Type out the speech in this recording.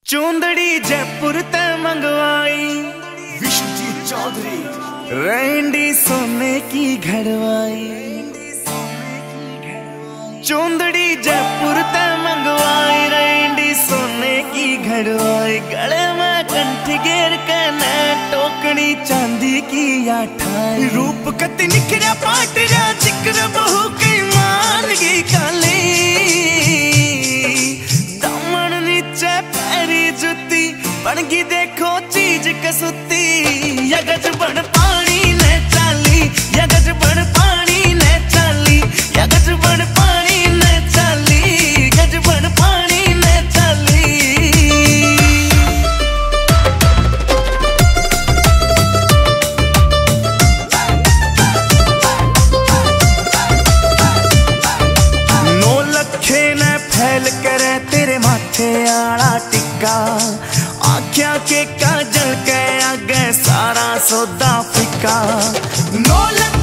चूंदड़ी जयपुर ते मंगवाई विश्वजीत चौधरी। रैंडी सोने की घड़वाई, चूंदड़ी जयपुर ते मंगवाई, रैंडी सोने की घड़वाई। गले में कंठ घेर के न टोकनी चांदी की आठाई। रूप कति निखरा पाटरा जिक्र बहु की मान की काली। दामन नीचे पैरी जुती बनगी देखो चीज कसुती। यगज बन पानी ने चाली, यगज बन पानी ने चाली, यगज बन पानी ने चाली, गज बन पानी ने चाली। नौ लखे ने फैल करे तेरे माथे आला टिक्का। आख्या के काजल के आगे सारा सौदा फिका। नौ